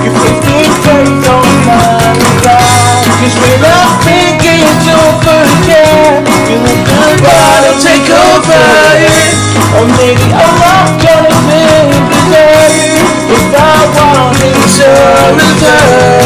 If it breaks, don't mind cry. Cause when I think it's over, yeah, you let the bottom take over, yeah. Or maybe I'm not gonna live today if I wanted to return.